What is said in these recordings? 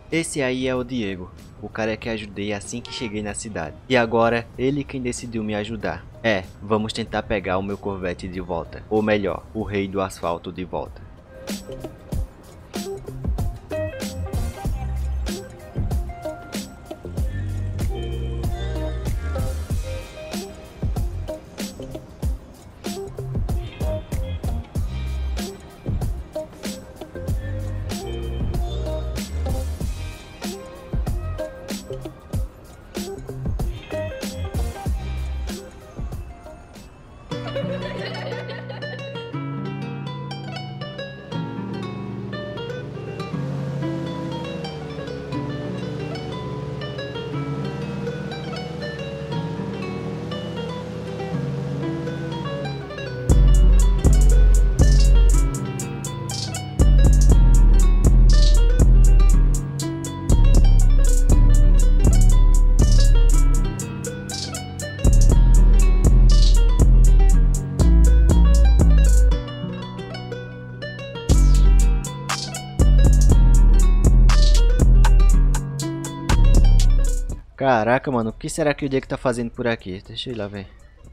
Esse aí é o Diego, o cara que ajudei assim que cheguei na cidade. E agora, ele quem decidiu me ajudar. Vamos tentar pegar o meu Corvette de volta. Ou melhor, o rei do asfalto de volta. Caraca, mano, o que será que o Diego tá fazendo por aqui? Deixa eu ir lá ver.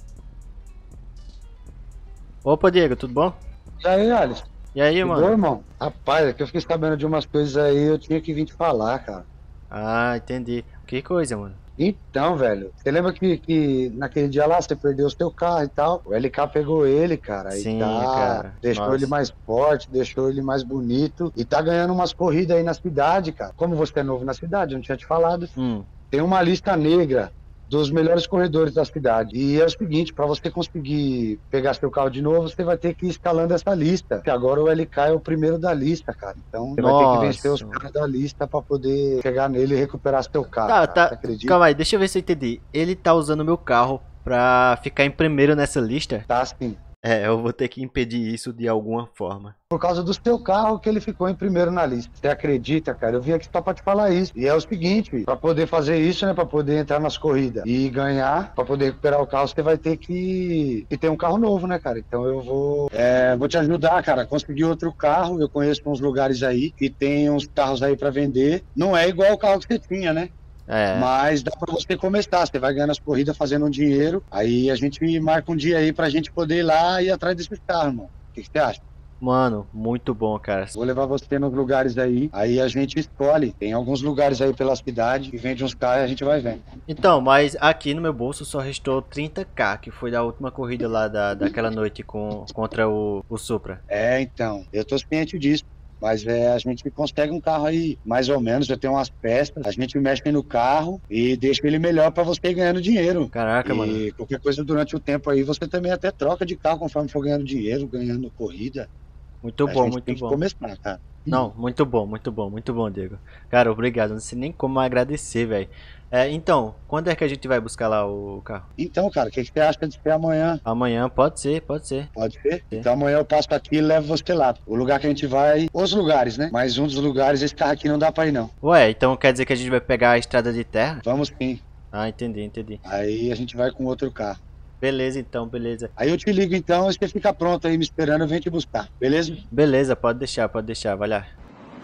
Opa, Diego, tudo bom? E aí, Alisson? E aí, De boa, mano? irmão? Rapaz, é que eu fiquei sabendo de umas coisas aí, eu tinha que vir te falar, cara. Ah, entendi. Que coisa, mano. Então, velho, você lembra que naquele dia lá você perdeu o seu carro e tal? O LK pegou ele, cara, e Sim, tá. cara. Deixou ele Nossa. mais forte, deixou ele mais bonito e tá ganhando umas corridas aí na cidade, cara. Como você é novo na cidade, eu não tinha te falado. Hum. Tem uma lista negra dos melhores corredores da cidade. E é o seguinte, para você conseguir pegar seu carro de novo, você vai ter que ir escalando essa lista. Que agora o LK é o primeiro da lista, cara. Então você vai ter que vencer os Nossa, mano. caras da lista para poder chegar nele e recuperar seu carro, Tá, cara. Você tá. acredita? Calma aí, deixa eu ver se eu entendi. Ele tá usando o meu carro pra ficar em primeiro nessa lista? Tá assim. Eu vou ter que impedir isso de alguma forma. Por causa do seu carro que ele ficou em primeiro na lista. Você acredita, cara? Eu vim aqui só pra te falar isso. E é o seguinte, para poder fazer isso, né, para poder entrar nas corridas e ganhar, para poder recuperar o carro, você vai ter que ter um carro novo, né, cara? Então eu vou te ajudar, cara, conseguir outro carro. Eu conheço uns lugares aí que tem uns carros aí para vender. Não é igual o carro que você tinha, né? É. Mas dá para você começar, você vai ganhando as corridas fazendo um dinheiro, aí a gente marca um dia aí pra gente poder ir lá e ir atrás desses carros, irmão. O que você acha? Mano, muito bom, cara. Vou levar você nos lugares aí a gente escolhe. Tem alguns lugares aí pela cidade que vende uns carros e a gente vai vendo. Então, mas aqui no meu bolso só restou 30k, que foi da última corrida lá daquela noite contra o Supra. Então, eu tô ciente disso. Mas a gente consegue um carro aí, mais ou menos, eu tenho umas peças, a gente mexe no carro e deixa ele melhor para você ir ganhando dinheiro. Caraca, mano. E qualquer coisa durante o tempo aí, você também até troca de carro conforme for ganhando dinheiro, ganhando corrida. Muito A bom, gente muito tem que bom. começar, cara. Não, muito bom, Diego. Cara, obrigado. Não sei nem como agradecer, velho. Então, quando é que a gente vai buscar lá o carro? Então, cara, o que você acha de ser amanhã? Amanhã, pode ser, pode ser. Pode ser? Sim. Então amanhã eu passo aqui e levo você lá. O lugar que a gente vai, os lugares, né? Mas um dos lugares, esse carro aqui não dá pra ir, não. Ué, então quer dizer que a gente vai pegar a estrada de terra? Vamos sim. Ah, entendi, entendi. Aí a gente vai com outro carro. Beleza, então, beleza. Aí eu te ligo então, e você fica pronto aí me esperando, eu venho te buscar, beleza? Beleza, pode deixar, vai lá.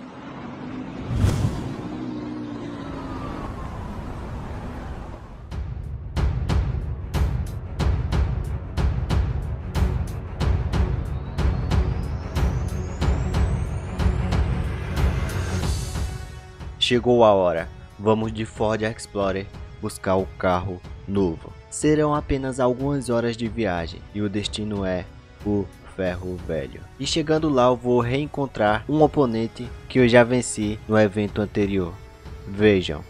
Chegou a hora. Vamos de Ford Explorer buscar o carro novo. Serão apenas algumas horas de viagem e o destino é o Ferro Velho. E chegando lá eu vou reencontrar um oponente que eu já venci no evento anterior. Vejam.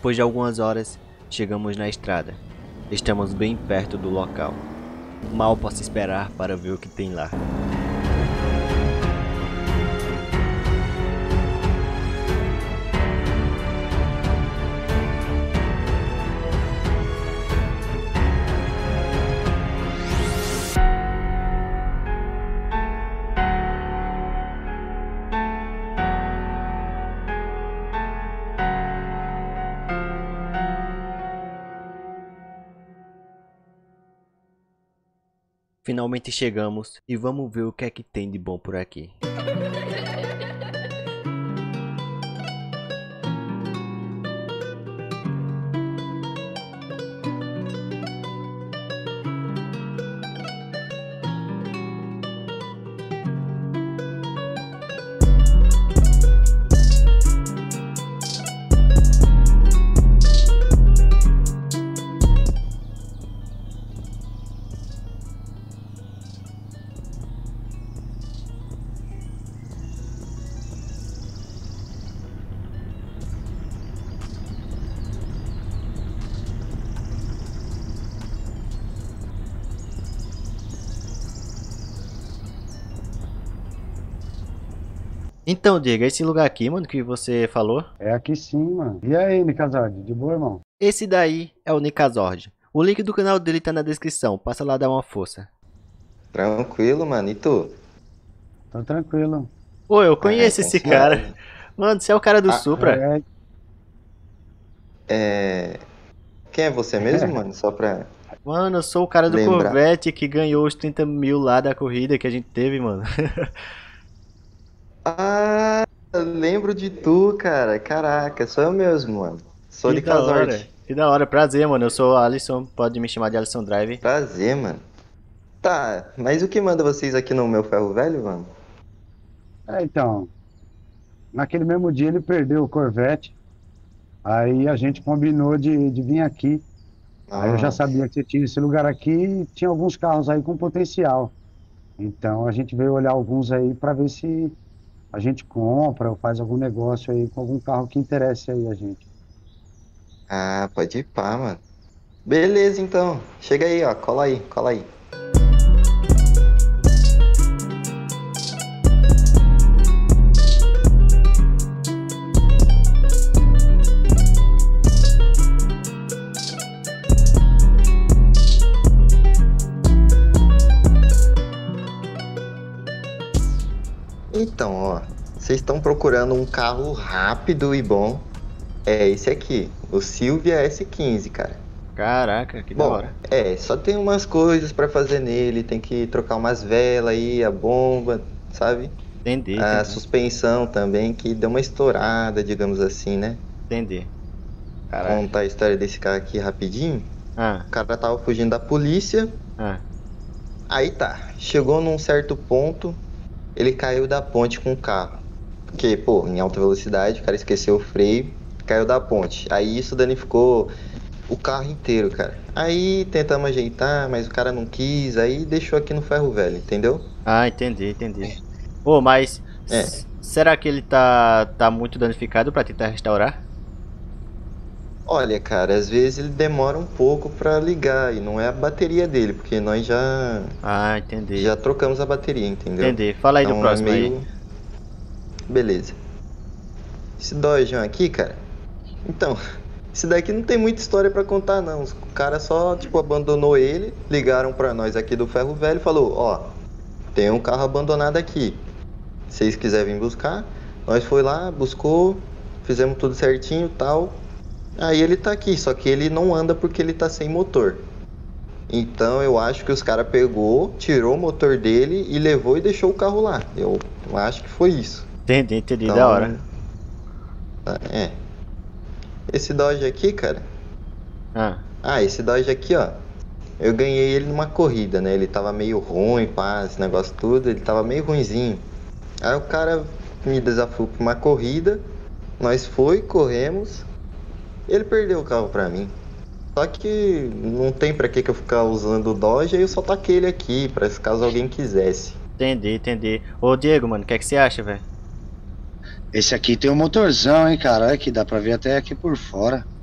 Depois de algumas horas, chegamos na estrada. Estamos bem perto do local. Mal posso esperar para ver o que tem lá. Finalmente chegamos e vamos ver o que é que tem de bom por aqui. Então, Diego, esse lugar aqui, mano, que você falou, É aqui sim, mano. E aí, Nicazard, de boa, irmão? esse daí é o Nikazord. O link do canal dele tá na descrição, passa lá dar uma força. Tranquilo, mano. E tu? Tá tranquilo. Pô, eu Ah, conheço então esse suave. cara. Mano, você é o cara do Ah, Supra? É, É. Quem é você mesmo, mano? Só pra Mano, eu sou o cara do lembrar. Corvette que ganhou os 30 mil lá da corrida que a gente teve, mano. Ah, eu lembro de tu, cara. Caraca, sou eu mesmo, mano. Sou Que de da hora. Casort. Que da hora. Prazer, mano. Eu sou o Alisson. Pode me chamar de Alisson Drive. Prazer, mano. Tá, mas o que manda vocês aqui no meu ferro velho, mano? então, naquele mesmo dia ele perdeu o Corvette, aí a gente combinou de vir aqui. Aí eu já Nossa. sabia que você tinha esse lugar aqui e tinha alguns carros aí com potencial. Então a gente veio olhar alguns aí para ver se a gente compra ou faz algum negócio aí com algum carro que interesse aí a gente. Ah, pode ir pá, mano. Beleza, então. Chega aí, ó. Cola aí, cola aí. Então, ó. Vocês estão procurando um carro rápido e bom. É esse aqui, o Silvia S15, cara. Caraca, que da Bom, hora. só tem umas coisas pra fazer nele, tem que trocar umas velas aí, a bomba, sabe? Entendi, A entendi. suspensão também, que deu uma estourada, digamos assim, né? Entendi. Caraca. Contar a história desse cara aqui rapidinho. Ah, O cara tava fugindo da polícia, ah. aí tá, chegou num certo ponto, ele caiu da ponte com o carro. Porque, pô, em alta velocidade, o cara esqueceu o freio, caiu da ponte. Aí isso danificou o carro inteiro, cara. Aí tentamos ajeitar, mas o cara não quis, aí deixou aqui no ferro velho, entendeu? Ah, entendi, entendi. Pô, mas É. será que ele tá muito danificado pra tentar restaurar? Olha, cara, às vezes ele demora um pouco pra ligar e não é a bateria dele, porque nós Ah, entendi. já trocamos a bateria, entendeu? Entendi. Fala aí do Então é próximo aí. meio. Beleza. Esse Dodge aqui, cara. Então, esse daqui não tem muita história pra contar, não. O cara só, tipo, abandonou ele, ligaram pra nós aqui do Ferro Velho e falou: ó, tem um carro abandonado aqui. Se vocês quiserem vir buscar, nós foi lá, buscou, fizemos tudo certinho e tal. Aí ele tá aqui, só que ele não anda porque ele tá sem motor. Então eu acho que os caras pegou, tirou o motor dele e levou e deixou o carro lá. Eu acho que foi isso. Entendi, entendi. Então, Da hora. É. Esse Dodge aqui, cara. Ah, Esse Dodge aqui, ó. Eu ganhei ele numa corrida, né? Ele tava meio ruim, pá, esse negócio tudo. Ele tava meio ruinzinho. Aí o cara me desafiou pra uma corrida. Nós corremos. Ele perdeu o carro pra mim. Só que não tem pra que eu ficar usando o Dodge, aí eu só taquei ele aqui, pra se caso alguém quisesse. entendi, entendi. Ô, Diego, mano, o que é que você acha, velho? Esse aqui tem um motorzão, hein, cara? Olha que dá pra ver até aqui por fora.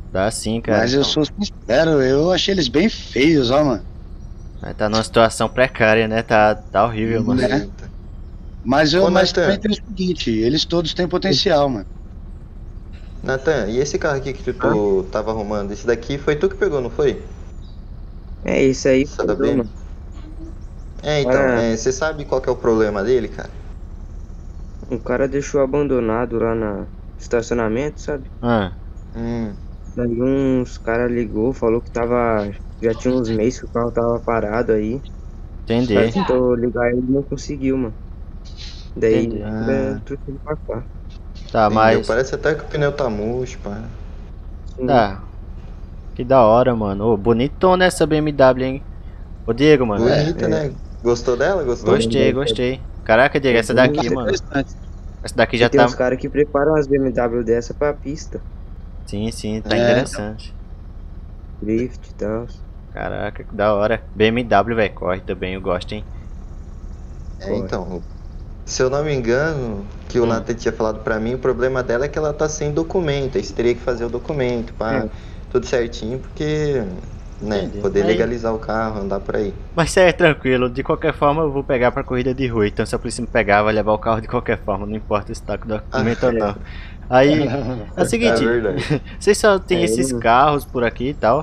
Dá sim, cara. Mas eu sou sincero, eu achei eles bem feios, ó, mano. Mas tá numa situação precária, né? Tá horrível, mano. Né? Eita. Mas Ô, mas Nathan. também tem o seguinte, eles todos têm potencial, mano. Nathan, e esse carro aqui que tu tava arrumando? Esse daqui foi tu que pegou, não foi? É isso aí, Sabe? fudeu, mano. É, então, Cara, você sabe qual que é o problema dele, cara? um cara deixou abandonado lá no estacionamento, sabe? Ah, Hum, Daí uns cara ligou, falou que tava. Já tinha uns meses que o carro tava parado aí. Os caras entendi. tentou ligar ele e não conseguiu, mano. Daí Entendi. trouxe ele pra cá. Tá, entendeu? mas. Parece até que o pneu tá murcho, pá. Sim. Tá. Que da hora, mano. Ô, bonitona essa BMW, hein? Ô, Diego, mano. Bonita, né? Gostou dela? Gostou? Gostei. Caraca, Diego, essa daqui, mano. Essa daqui já E tem tá. uns caras que preparam as BMW dessa pra pista. Sim, tá É. interessante. Drift e tal. Caraca, que da hora. BMW, velho, corre também, eu gosto, hein? É, então, se eu não me engano, que o Nathan tinha falado pra mim, o problema dela é que ela tá sem documento. Aí você teria que fazer o documento, pá, tudo certinho, porque, né, Entendi. poder Aí- legalizar o carro, andar por aí. Mas isso aí é tranquilo, de qualquer forma eu vou pegar pra corrida de rua. Então se eu preciso pegar, vai levar o carro de qualquer forma, não importa se tá com documento ou não. Aí, é o seguinte, É verdade. vocês só tem É, esses eu- carros por aqui e tal?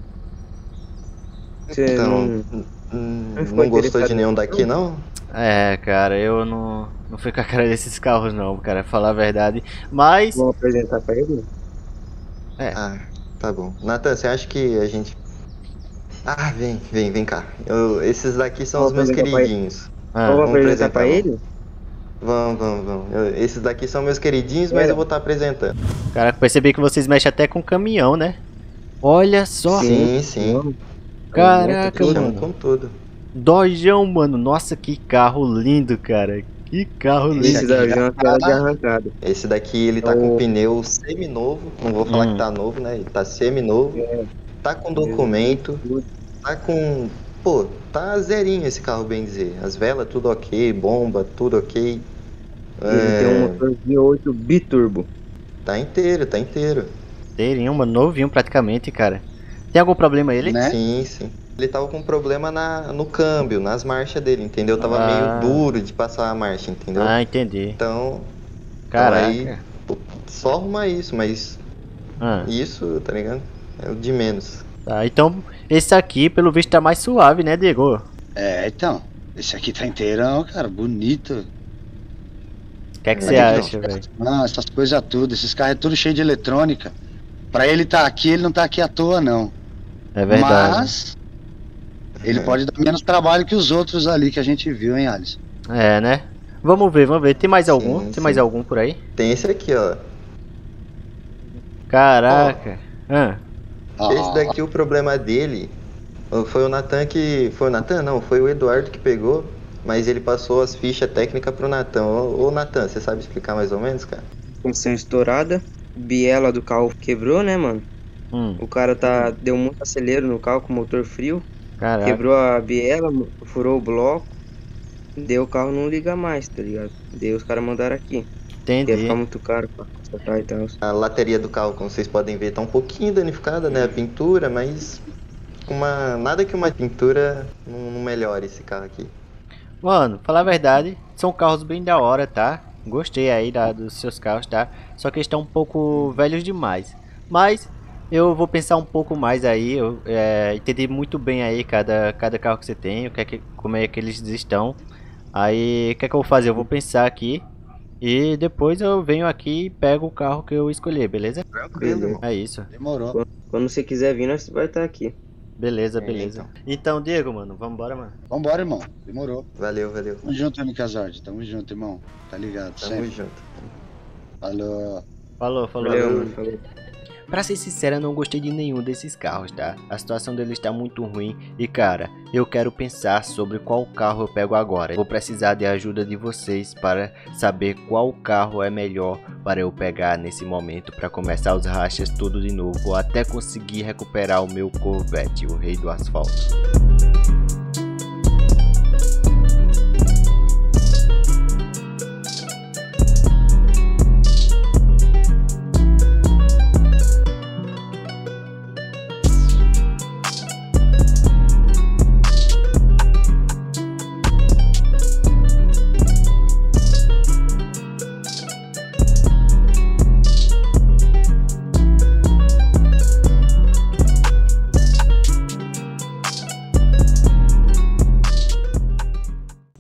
Você Então, não. não ficou gostou interessado de nenhum nisso, daqui, não? É, cara, eu não fui com a cara desses carros não, cara, falar a verdade. Mas, Vou apresentar pra ele? Ah, tá bom. Nathan, você acha que a gente... Ah, vem cá. Esses daqui são Vou os meus apresentar pra ele. queridinhos. Vamos vamos apresentar pra apresentar, ele? Vamos. Esses daqui são meus queridinhos, mas É. eu vou estar apresentando. cara, percebi que vocês mexem até com caminhão, né? Olha só, Sim. Vamos. caraca, Tudo, Chama mano. com tudo. Dojão, mano, nossa, que carro lindo, cara. Que carro lindo. Esse da Janta era de arrancada. Esse daqui, ele tá É com o- pneu semi-novo. Não vou falar que tá novo, né? Ele tá semi-novo. Tá com documento. Tá com... Pô, tá zerinho esse carro, bem dizer. As velas, tudo ok. Bomba, tudo ok. Ele tem um motor V8 biturbo. Tá inteiro. Inteirinho, mano, novinho praticamente, cara. Tem algum problema ele? Né? Sim. Ele tava com problema no câmbio, nas marchas dele, entendeu? Tava Ah. meio duro de passar a marcha, entendeu? Ah, entendi. Então, Caraca. aí, pô, só arrumar isso, mas Ah, isso, tá ligado? É o de menos. tá, então esse aqui, pelo visto, tá mais suave, né, Diego? É, então. Esse aqui tá inteirão, cara, bonito. O que é que Mas você aqui, ó. acha, velho? Não, essas coisas tudo, esses carros é tudo cheio de eletrônica. Pra ele tá aqui, ele não tá aqui à toa, não. É verdade. Mas ele pode dar menos trabalho que os outros ali que a gente viu, hein, Alisson? É, né? Vamos ver. Tem mais algum? Sim, Tem mais sim. algum por aí? Tem esse aqui, ó. Caraca. Ah, Esse daqui, o problema dele foi o Nathan que... Foi o Nathan? Não, foi o Eduardo que pegou, mas ele passou as fichas técnicas pro Nathan. Ô Nathan, você sabe explicar mais ou menos, cara? Função estourada. Biela do carro quebrou, né, mano? O cara deu muito acelero no carro com o motor frio. caraca. Quebrou a biela, furou o bloco. Daí o carro não liga mais, tá ligado? Daí os caras mandaram aqui. Ia Entendi. ficar muito caro pra consertar e tal. A lateria do carro, como vocês podem ver, tá um pouquinho danificada, né? A pintura, mas nada que uma pintura não melhore esse carro aqui. Mano, falar a verdade, são carros bem da hora, tá? Gostei aí dos seus carros, tá? Só que eles estão um pouco velhos demais. Mas eu vou pensar um pouco mais aí, eu entendi muito bem aí cada carro que você tem, como é que eles estão. Aí, o que é que eu vou fazer? Eu vou pensar aqui e depois eu venho aqui e pego o carro que eu escolher, beleza? Tranquilo, irmão. É isso. Demorou. Quando você quiser vir, nós vai estar aqui. Beleza. Então, Diego, mano, vambora, mano. Vambora, irmão. Demorou. Valeu. Tamo junto, Tony Casardi. Tamo junto, irmão. Tá ligado? Tamo Sempre. junto. Falou. Falou. Valeu, mano. Falou. Pra ser sincero, eu não gostei de nenhum desses carros, tá? A situação deles está muito ruim e, cara, eu quero pensar sobre qual carro eu pego agora. Vou precisar de ajuda de vocês para saber qual carro é melhor para eu pegar nesse momento para começar os rachas tudo de novo ou até conseguir recuperar o meu Corvette, o rei do asfalto.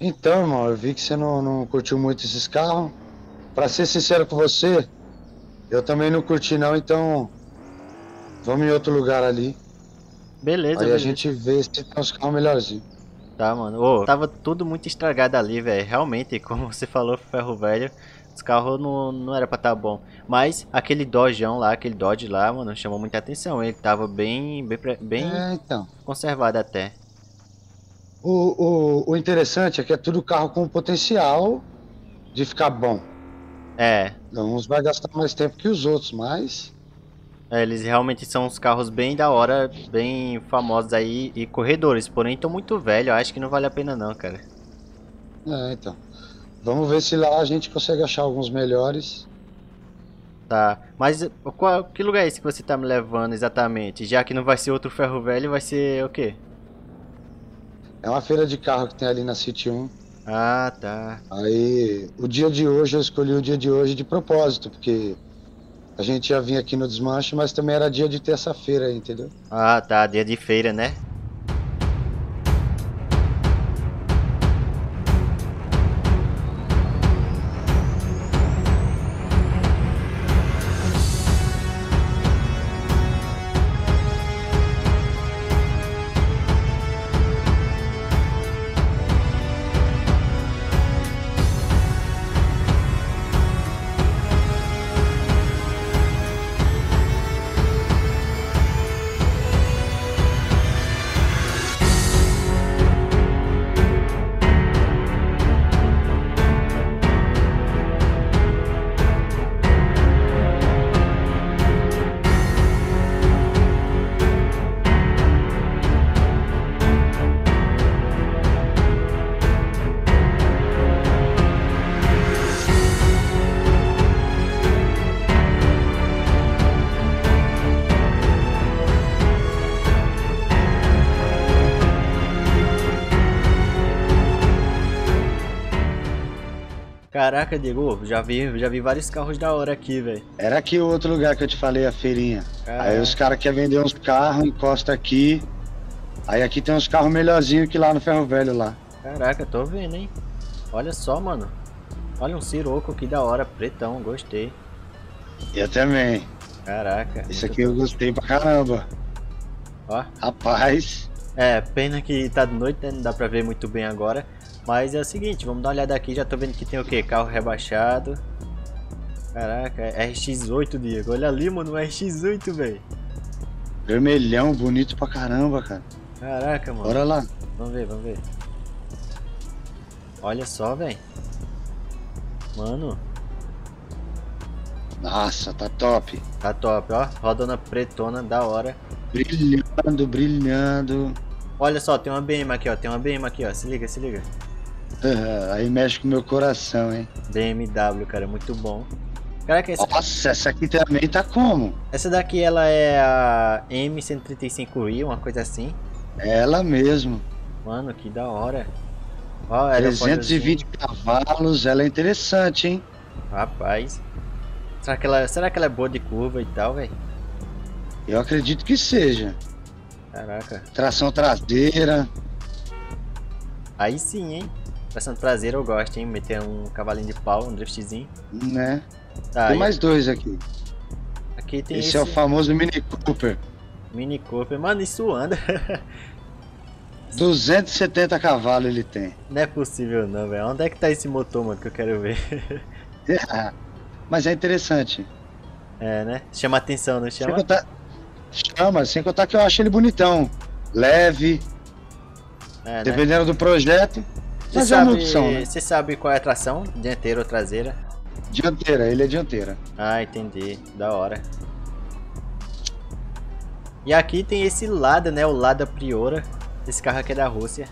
Então, irmão, eu vi que você não curtiu muito esses carros. Pra ser sincero com você, eu também não curti não, então vamos em outro lugar ali. Beleza, Aí a beleza. gente vê se tem uns carros melhorzinhos. Tá, mano. Ô, tava tudo muito estragado ali, velho. Realmente, como você falou, ferro velho, os carros não era pra tá bom. Mas aquele Dodgeão lá, aquele Dodge lá, mano, chamou muita atenção. Ele tava bem Então. conservado até. O interessante é que é tudo carro com potencial de ficar bom. É, Uns vai gastar mais tempo que os outros, mas... eles realmente são uns carros bem da hora, bem famosos aí e corredores. Porém, estão muito velhos, acho que não vale a pena não, cara. Então. Vamos ver se lá a gente consegue achar alguns melhores. Tá, mas que lugar é esse que você tá me levando exatamente? Já que não vai ser outro ferro velho, vai ser o quê? É uma feira de carro que tem ali na City 1. Ah, tá. Aí, o dia de hoje, eu escolhi o dia de hoje de propósito, porque a gente ia vir aqui no desmanche, mas também era dia de terça-feira, entendeu? Ah, tá, dia de feira, né? Caraca, Diego, já vi vários carros da hora aqui, velho. Era aqui o outro lugar que eu te falei, a feirinha. Caraca. Aí os caras querem vender uns carros, encosta aqui. Aí aqui tem uns carros melhorzinhos que lá no Ferro Velho lá. Caraca, tô vendo, hein? Olha só, mano. Olha um Sirocco que da hora, pretão, gostei. Eu também. Caraca. Esse aqui eu gostei pra caramba. Ó. Rapaz. É, pena que tá de noite, né? Não dá pra ver muito bem agora. Mas é o seguinte, vamos dar uma olhada aqui. Já tô vendo que tem o que? Carro rebaixado. Caraca, RX-8, Diego. Olha ali, mano, um RX-8, velho. Vermelhão, bonito pra caramba, cara. Caraca, mano. Bora lá. Vamos ver, vamos ver. Olha só, velho. Mano. Nossa, tá top. Tá top, ó. Rodona pretona, da hora. Brilhando, brilhando. Olha só, tem uma BM aqui, ó. Tem uma BM aqui, ó. Se liga, se liga. Aí mexe com o meu coração, hein. BMW, cara, muito bom. Caraca, Nossa, essa aqui também tá como? Essa daqui, ela é a M135i, uma coisa assim. Ela mesmo. Mano, que da hora. Ó, ela 320 cavalos, ela é interessante, hein. Rapaz. Será que ela é boa de curva e tal, velho? Eu acredito que seja. Caraca. Tração traseira. Aí sim, hein? Tração traseira eu gosto, hein? Meter um cavalinho de pau, um driftzinho. Né? Tá, Tem mais dois aqui. Aqui tem esse é o famoso Mini Cooper. Mini Cooper. Mano, isso anda. 270 cavalos ele tem. Não é possível não, velho. Onde é que tá esse motor, mano, que eu quero ver? Mas é interessante. É, né? Chama atenção, não chama? Chama, sem contar que eu acho ele bonitão. Leve. É, dependendo do projeto. Mas é uma opção, né? Você sabe qual é a tração? Dianteira ou traseira? Dianteira, ele é dianteira. Ah, entendi. Da hora. E aqui tem esse Lada, né? O Lada Priora. Esse carro aqui é da Rússia.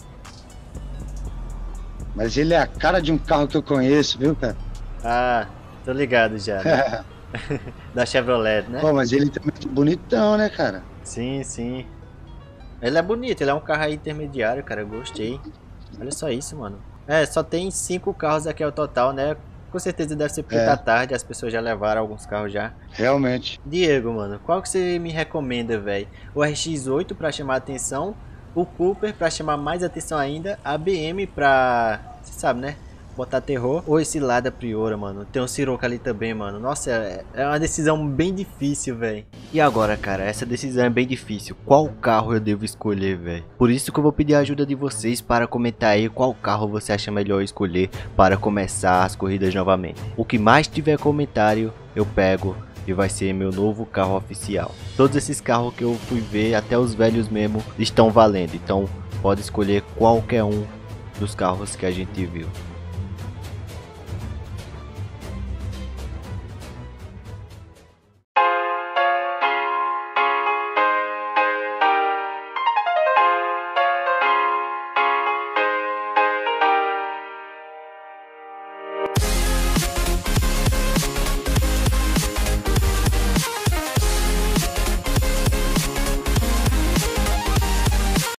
Mas ele é a cara de um carro que eu conheço, viu, cara? Ah, tô ligado já. Né? Da Chevrolet, né? Pô, mas ele também é bonitão, né, cara? Sim, sim. Ele é bonito, ele é um carro aí intermediário, cara. Eu gostei. Olha só isso, mano. É, só tem 5 carros aqui ao total, né? Com certeza deve ser porque tá tarde, as pessoas já levaram alguns carros já. Realmente. Diego, mano, qual que você me recomenda, velho? O RX-8 pra chamar a atenção o Cooper pra chamar mais atenção ainda, a BM pra, você sabe, né, botar terror, ou esse Lada Priora, mano. Tem um Siroca ali também, mano. Nossa, é uma decisão bem difícil, velho. E agora, cara, essa decisão é bem difícil. Qual carro eu devo escolher, velho? Por isso que eu vou pedir a ajuda de vocês para comentar aí qual carro você acha melhor escolher para começar as corridas novamente. O que mais tiver comentário, eu pego e vai ser meu novo carro oficial. Todos esses carros que eu fui ver, até os velhos mesmo, estão valendo. Então, pode escolher qualquer um dos carros que a gente viu.